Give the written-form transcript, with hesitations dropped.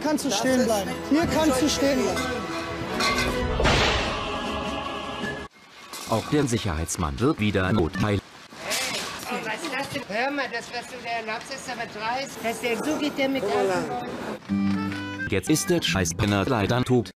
kannst du stehen bleiben. Hier kannst du stehen bleiben. Auch der Sicherheitsmann wird wieder Notteil. Oh, was ist das denn? Hör mal, das, was du da erlaubst, ist aber dreist. So geht der mit an. Jetzt ist der Scheißpenner leider tot.